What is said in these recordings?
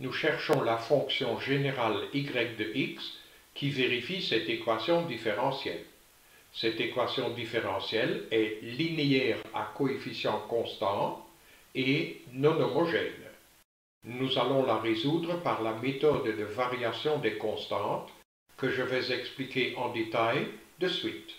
nous cherchons la fonction générale y de x qui vérifie cette équation différentielle. Cette équation différentielle est linéaire à coefficient constant et non homogène. Nous allons la résoudre par la méthode de variation des constantes que je vais expliquer en détail de suite.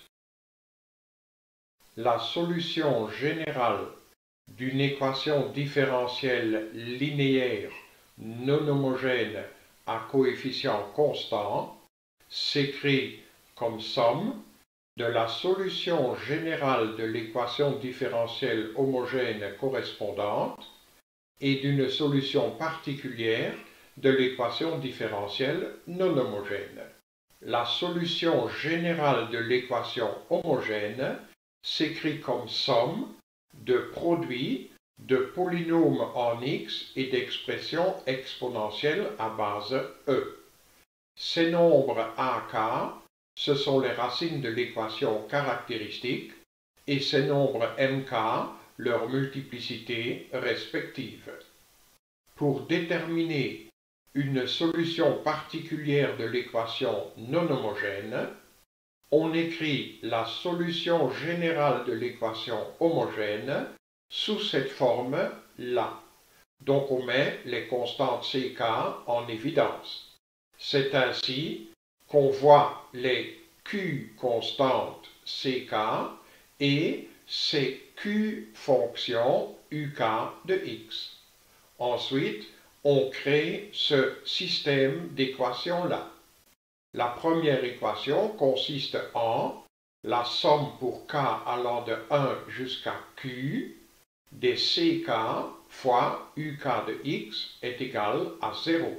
La solution générale d'une équation différentielle linéaire non homogène à coefficient constant s'écrit comme somme de la solution générale de l'équation différentielle homogène correspondante et d'une solution particulière de l'équation différentielle non homogène. La solution générale de l'équation homogène s'écrit comme somme de produits de polynômes en x et d'expressions exponentielles à base e. Ces nombres a, k, ce sont les racines de l'équation caractéristique et ces nombres mk, leur multiplicité respective. Pour déterminer une solution particulière de l'équation non homogène, on écrit la solution générale de l'équation homogène sous cette forme-là. Donc on met les constantes ck en évidence. C'est ainsi qu'on voit les q constantes ck et ces q fonctions uk de x. Ensuite, on crée ce système d'équations-là. La première équation consiste en la somme pour k allant de 1 jusqu'à q des ck fois uk de x est égal à 0.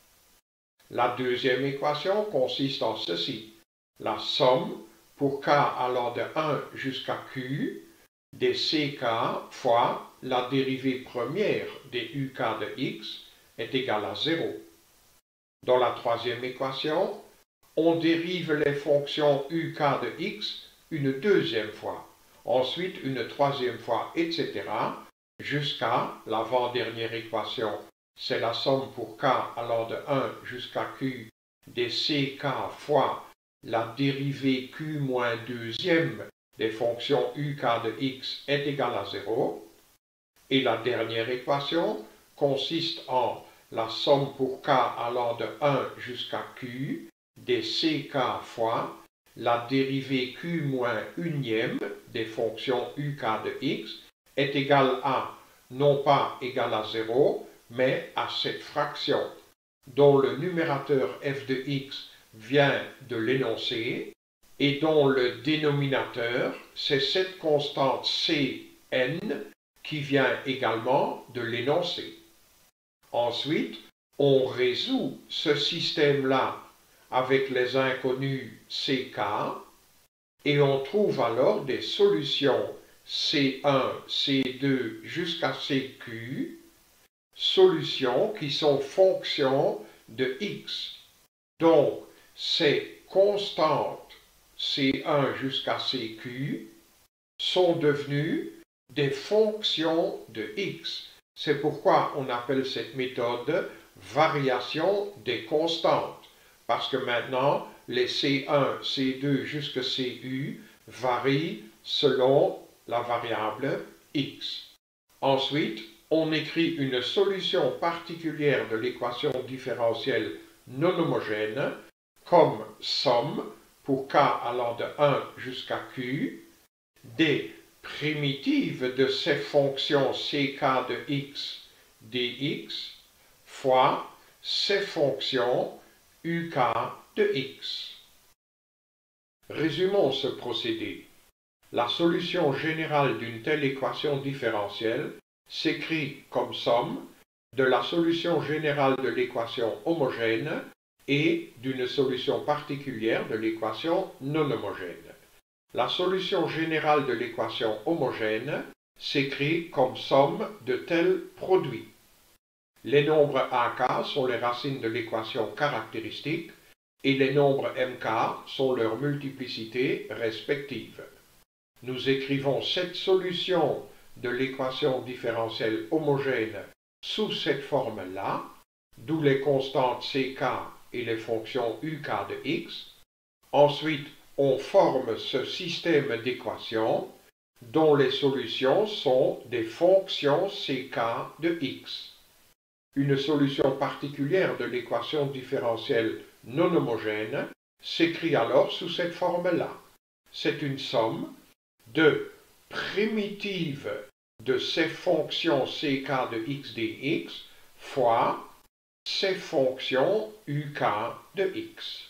La deuxième équation consiste en ceci. La somme pour k allant de 1 jusqu'à q des ck fois la dérivée première des uk de x est égale à 0. Dans la troisième équation, on dérive les fonctions uk de x une deuxième fois, ensuite une troisième fois, etc. jusqu'à l'avant-dernière équation. C'est la somme pour k allant de 1 jusqu'à q des ck fois la dérivée q moins deuxième des fonctions uk de x est égale à 0. Et la dernière équation consiste en la somme pour k allant de 1 jusqu'à q des ck fois la dérivée q moins unième des fonctions uk de x est égale à, non pas égale à 0, mais à cette fraction dont le numérateur f de x vient de l'énoncé et dont le dénominateur, c'est cette constante Cn qui vient également de l'énoncé. Ensuite, on résout ce système-là avec les inconnus ck et on trouve alors des solutions C1, C2 jusqu'à CQ, solutions qui sont fonctions de x. Donc, ces constantes C1 jusqu'à CQ sont devenues des fonctions de x. C'est pourquoi on appelle cette méthode variation des constantes. Parce que maintenant, les C1, C2 jusqu'à CU varient selon la variable x. Ensuite, on écrit une solution particulière de l'équation différentielle non homogène comme somme pour k allant de 1 jusqu'à q des primitives de ces fonctions ck de x dx fois ces fonctions uk de x. Résumons ce procédé. La solution générale d'une telle équation différentielle s'écrit comme somme de la solution générale de l'équation homogène et d'une solution particulière de l'équation non homogène. La solution générale de l'équation homogène s'écrit comme somme de tels produits. Les nombres ak sont les racines de l'équation caractéristique et les nombres mk sont leurs multiplicités respectives. Nous écrivons cette solution de l'équation différentielle homogène sous cette forme-là d'où les constantes ck et les fonctions uk de x. Ensuite, on forme ce système d'équations dont les solutions sont des fonctions ck de x. Une solution particulière de l'équation différentielle non homogène s'écrit alors sous cette forme-là. C'est une somme de primitives de ces fonctions ck de x dx fois ces fonctions uk de x.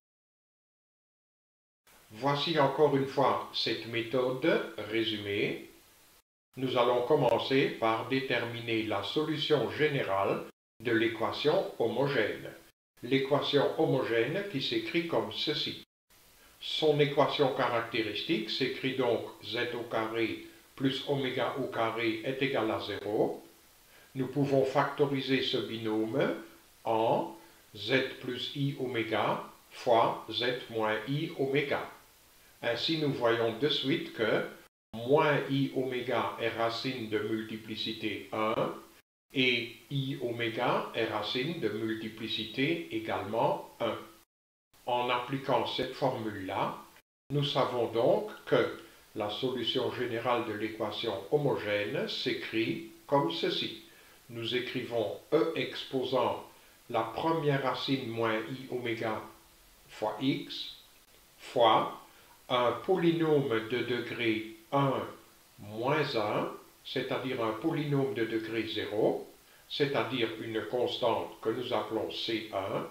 Voici encore une fois cette méthode résumée. Nous allons commencer par déterminer la solution générale de l'équation homogène. L'équation homogène qui s'écrit comme ceci. Son équation caractéristique s'écrit donc z au carré plus oméga au carré est égal à 0. Nous pouvons factoriser ce binôme en z plus i oméga fois z moins i oméga. Ainsi, nous voyons de suite que moins i oméga est racine de multiplicité 1 et i oméga est racine de multiplicité également 1. En appliquant cette formule-là, nous savons donc que la solution générale de l'équation homogène s'écrit comme ceci. Nous écrivons E exposant la première racine moins i oméga fois x fois un polynôme de degré 1 moins 1, c'est-à-dire un polynôme de degré 0, c'est-à-dire une constante que nous appelons C1,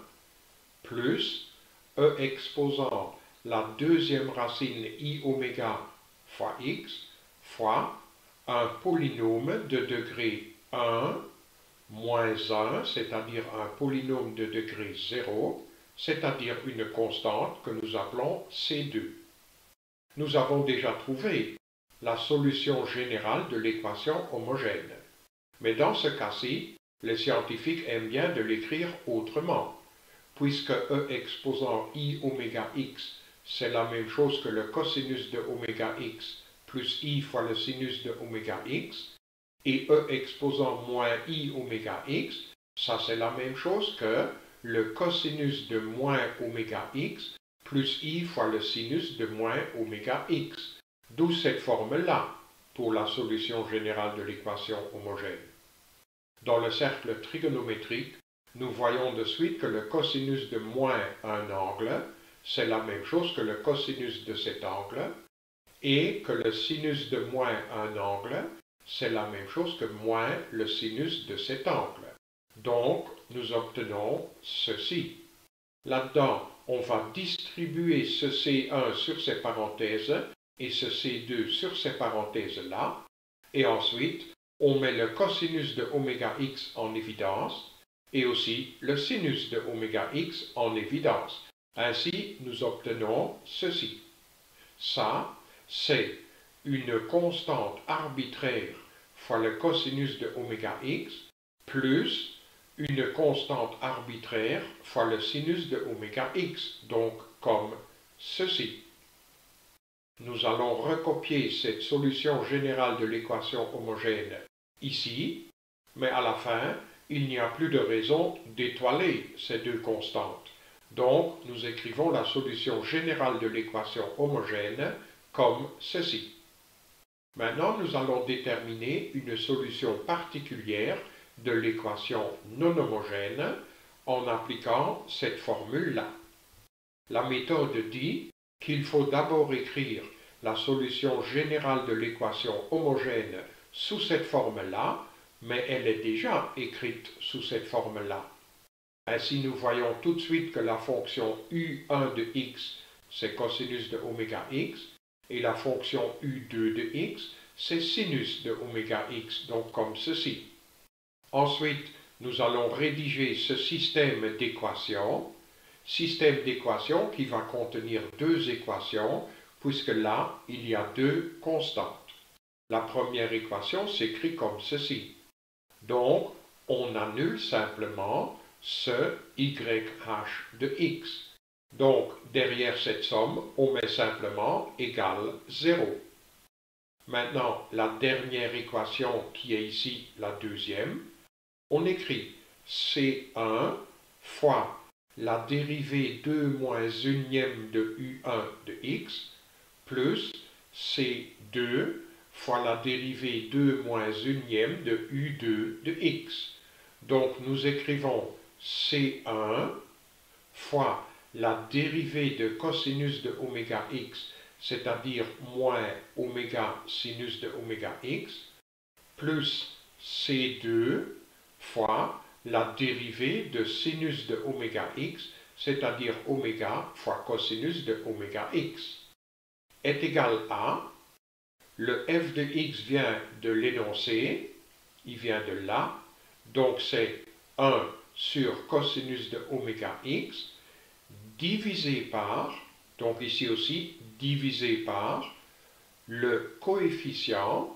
plus E exposant la deuxième racine i oméga fois x fois un polynôme de degré 1 moins 1, c'est-à-dire un polynôme de degré 0, c'est-à-dire une constante que nous appelons C2. Nous avons déjà trouvé la solution générale de l'équation homogène. Mais dans ce cas-ci, les scientifiques aiment bien de l'écrire autrement, puisque E exposant i oméga x, c'est la même chose que le cosinus de oméga x plus i fois le sinus de oméga x, et E exposant moins i oméga x, ça c'est la même chose que le cosinus de moins oméga x plus i fois le sinus de moins oméga x. D'où cette forme-là pour la solution générale de l'équation homogène. Dans le cercle trigonométrique, nous voyons de suite que le cosinus de moins un angle, c'est la même chose que le cosinus de cet angle, et que le sinus de moins un angle, c'est la même chose que moins le sinus de cet angle. Donc, nous obtenons ceci. Là-dedans, on va distribuer ce C1 sur ces parenthèses et ce C2 sur ces parenthèses-là, et ensuite, on met le cosinus de oméga x en évidence, et aussi le sinus de oméga x en évidence. Ainsi, nous obtenons ceci. Ça, c'est une constante arbitraire fois le cosinus de oméga x plus une constante arbitraire fois le sinus de oméga x, donc comme ceci. Nous allons recopier cette solution générale de l'équation homogène ici, mais à la fin, il n'y a plus de raison d'étoiler ces deux constantes. Donc, nous écrivons la solution générale de l'équation homogène comme ceci. Maintenant, nous allons déterminer une solution particulière de l'équation non homogène en appliquant cette formule-là. La méthode dit qu'il faut d'abord écrire la solution générale de l'équation homogène sous cette forme-là, mais elle est déjà écrite sous cette forme-là. Ainsi, nous voyons tout de suite que la fonction u1 de x, c'est cosinus de oméga x, et la fonction u2 de x, c'est sinus de oméga x, donc comme ceci. Ensuite, nous allons rédiger ce système d'équations qui va contenir deux équations, puisque là, il y a deux constantes. La première équation s'écrit comme ceci. Donc, on annule simplement ce YH de x. Donc, derrière cette somme, on met simplement égale 0. Maintenant, la dernière équation qui est ici la deuxième, on écrit C1 fois la dérivée 2 moins unième de U1 de x plus C2 fois la dérivée 2 moins unième de U2 de x. Donc nous écrivons C1 fois la dérivée de cosinus de oméga x, c'est-à-dire moins oméga sinus de oméga x, plus C2 fois la dérivée de sinus de oméga x, c'est-à-dire oméga fois cosinus de oméga x, est égal à, le f de x vient de l'énoncé, il vient de là, donc c'est 1 sur cosinus de oméga x, divisé par, donc ici aussi, divisé par le coefficient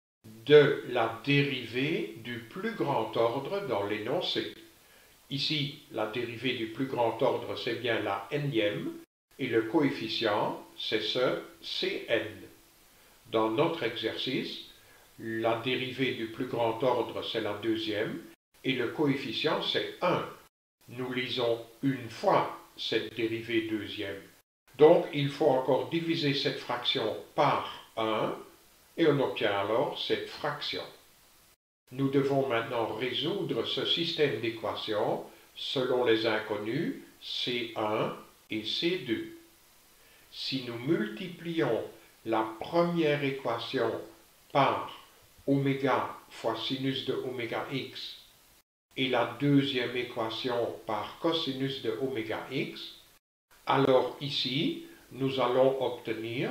de la dérivée du plus grand ordre dans l'énoncé. Ici, la dérivée du plus grand ordre, c'est bien la nème, et le coefficient, c'est ce Cn. Dans notre exercice, la dérivée du plus grand ordre, c'est la deuxième, et le coefficient, c'est 1. Nous lisons une fois cette dérivée deuxième. Donc, il faut encore diviser cette fraction par 1, et on obtient alors cette fraction. Nous devons maintenant résoudre ce système d'équations selon les inconnus C1 et C2. Si nous multiplions la première équation par oméga fois sinus de oméga x et la deuxième équation par cosinus de oméga x, alors ici, nous allons obtenir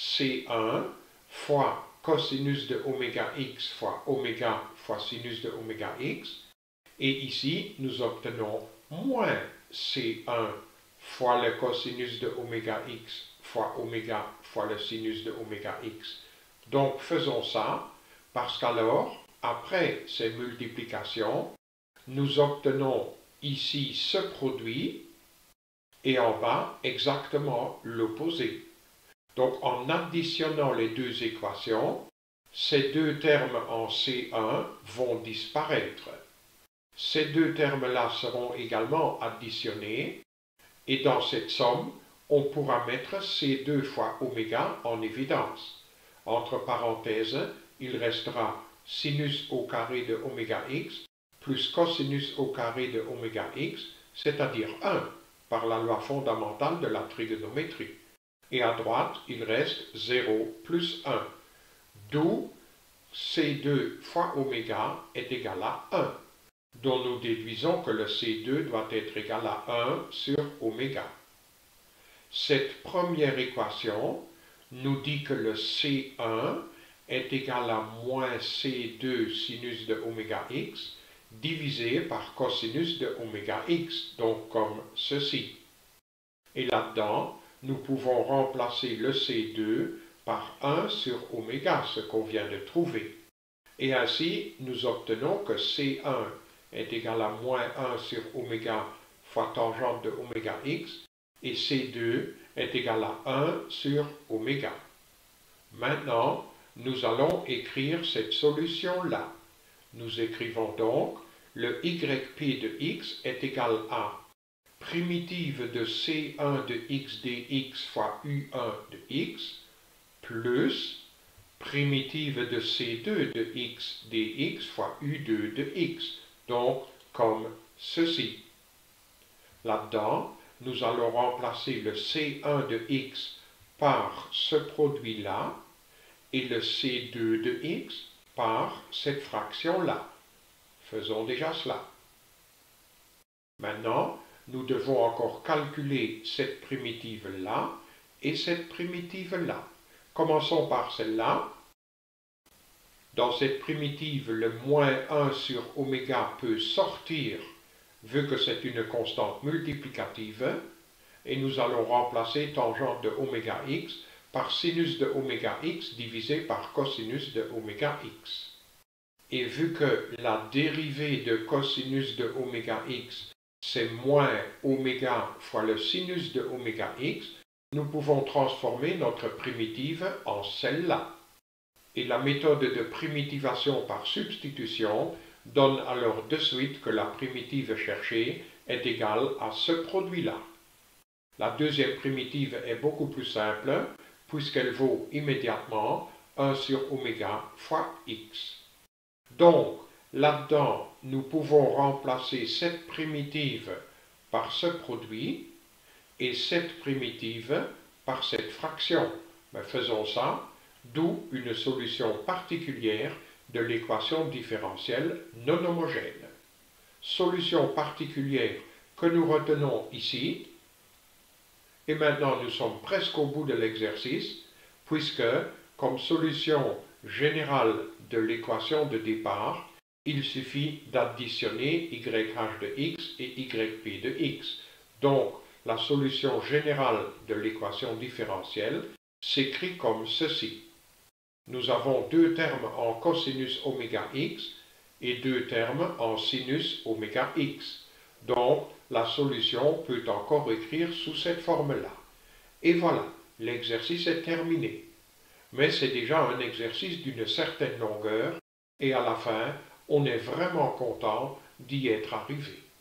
C1 fois cosinus de oméga x fois oméga fois sinus de oméga x, et ici, nous obtenons moins C1 fois le cosinus de oméga x fois oméga fois le sinus de oméga x. Donc faisons ça, parce qu'alors, après ces multiplications, nous obtenons ici ce produit, et en bas exactement l'opposé. Donc en additionnant les deux équations, ces deux termes en C1 vont disparaître. Ces deux termes-là seront également additionnés, et dans cette somme, on pourra mettre C2 fois oméga en évidence. Entre parenthèses, il restera sinus au carré de oméga x plus cosinus au carré de oméga x, c'est-à-dire 1, par la loi fondamentale de la trigonométrie. Et à droite, il reste 0 plus 1, d'où C2 fois oméga est égal à 1, dont nous déduisons que le C2 doit être égal à 1 sur oméga. Cette première équation nous dit que le C1 est égal à moins C2 sinus de oméga x divisé par cosinus de oméga x, donc comme ceci. Et là-dedans, nous pouvons remplacer le C2 par 1 sur oméga, ce qu'on vient de trouver. Et ainsi, nous obtenons que C1 est égal à moins 1 sur oméga fois tangente de oméga x, et C2 est égal à 1 sur oméga. Maintenant, nous allons écrire cette solution-là. Nous écrivons donc le yp de x est égal à primitive de c1 de x dx fois u1 de x plus primitive de c2 de x dx fois u2 de x, donc comme ceci. Là-dedans, nous allons remplacer le c1 de x par ce produit-là et le c2 de x par cette fraction-là. Faisons déjà cela. Maintenant, nous devons encore calculer cette primitive-là et cette primitive-là. Commençons par celle-là. Dans cette primitive, le moins 1 sur oméga peut sortir, vu que c'est une constante multiplicative, et nous allons remplacer tangente de oméga x par sinus de oméga x divisé par cosinus de oméga x. Et vu que la dérivée de cosinus de oméga x, c'est moins oméga fois le sinus de oméga x, nous pouvons transformer notre primitive en celle-là. Et la méthode de primitivation par substitution donne alors de suite que la primitive cherchée est égale à ce produit-là. La deuxième primitive est beaucoup plus simple, puisqu'elle vaut immédiatement 1 sur oméga fois x. Donc, là-dedans, nous pouvons remplacer cette primitive par ce produit et cette primitive par cette fraction. Mais faisons ça, d'où une solution particulière de l'équation différentielle non homogène. Solution particulière que nous retenons ici. Et maintenant, nous sommes presque au bout de l'exercice, puisque, comme solution générale de l'équation de départ, il suffit d'additionner YH de x et YP de x. Donc, la solution générale de l'équation différentielle s'écrit comme ceci. Nous avons deux termes en cosinus oméga x et deux termes en sinus oméga x. Donc, la solution peut encore écrire sous cette forme-là. Et voilà, l'exercice est terminé. Mais c'est déjà un exercice d'une certaine longueur et à la fin, on est vraiment content d'y être arrivé.